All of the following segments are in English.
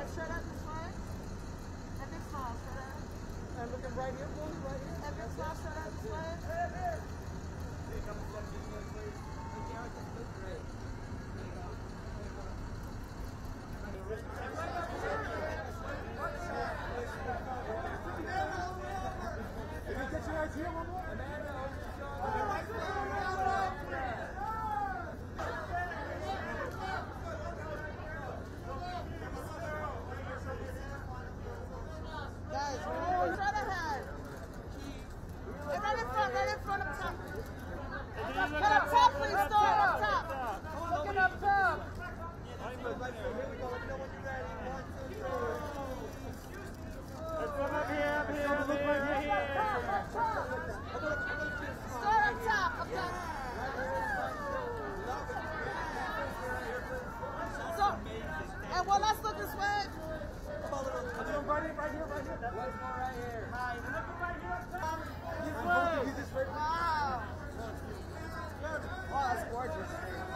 straight out this way. And big smile, straight out. And looking right here, boy, right here. And big smile, straight out this way. Hey, come and this way, please. Okay, I just look great. There you go. Did you get your idea one more? Guys, straight ahead. Hey, right in front up top. Get up top, please, Storm, up top. Looking up top. Here we go. Let me know when you're ready. 1, 2, 3. Let's come up here, up here, up here, right here. Start up top, up top. So, and well, let's look this way. Right here, right here, right here. That was more right here. Hi, look right here up top. This way. Wow. Oh, that's gorgeous.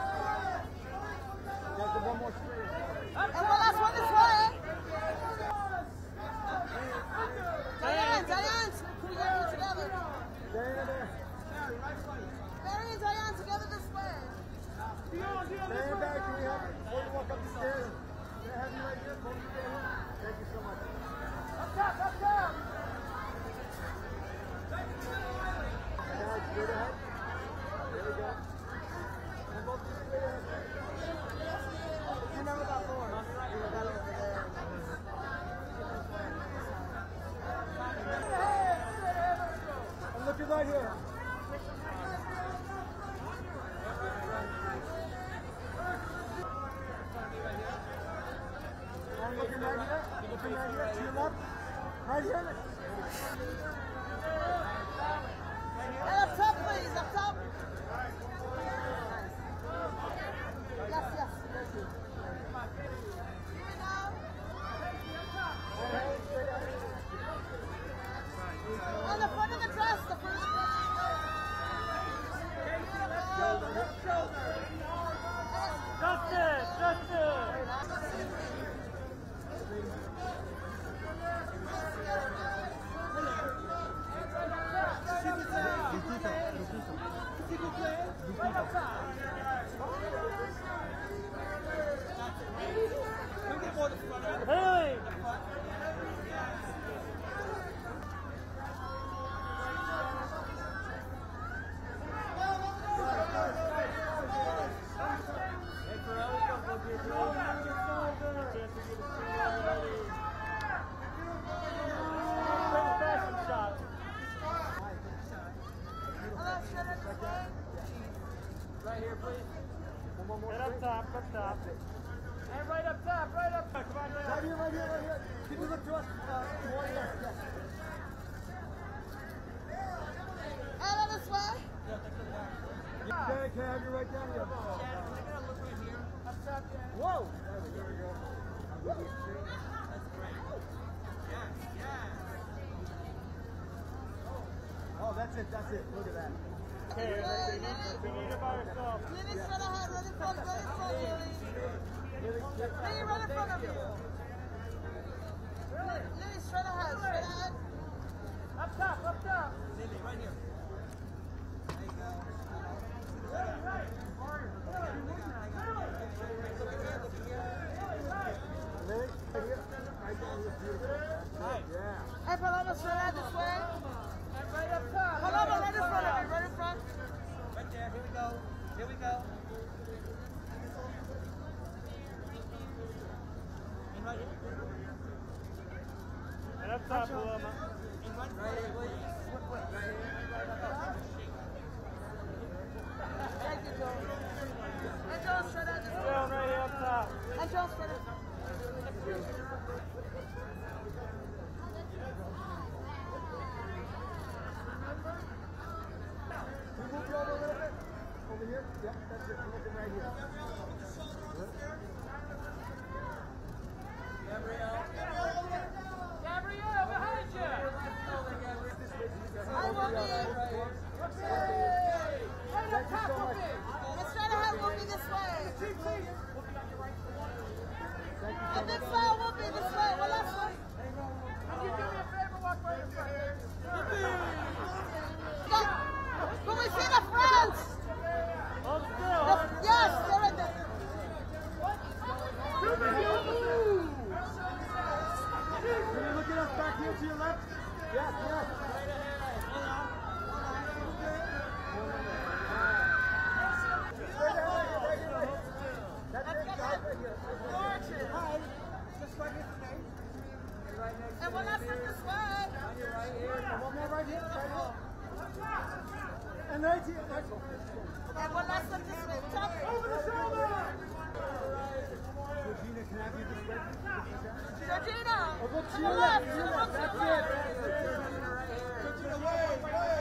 There's one more straight. And well, let's run this way. Diane, can we get you together? There. Mary and Diane together this way. Stand back, can we have you? Before you walk up the stairs. Can I have you right here? Both of you right here. Thank you so much. Up top, up top. Now, straight ahead. There we go. And both of you straight ahead. Remember that door. Remember that over there. I'm looking right here. I'm looking right here. Looking right here. To your left. Right here. And up top, please. Up top. Yes. Thank you. Here we go. On the front of the dress. The front of the dress. Hey! Right here, please. One more. Right up top, up top. And right up top, right up top. Come on, right here. Can you look to us? More, yes. And this way. Okay, can I have you right down here? Look right here. Up top, yeah. Whoa! There we go. That's great. Yes. Oh, that's it. Look at that. Okay, we need it by yourself. Lily, straight ahead. Right in front, Lily. Lily, right in front of you. Lily, straight ahead. Up top. Lily, right here. There you go. Lily, right here. Right there. Yeah. Hey, Paloma, straight ahead this way. And right up top. Paloma, right in front of you. Right in front. Right there. Here we go. And right here. And up top, Paloma. And right here, please. Right here. Right up top. Thank you, Joan. And Joan, right here. And one last one this way. Top. Over the shoulder! Georgina, can I have you this way? Georgina! I'll go to To the your left! left. To the left! That's it. Georgina, way!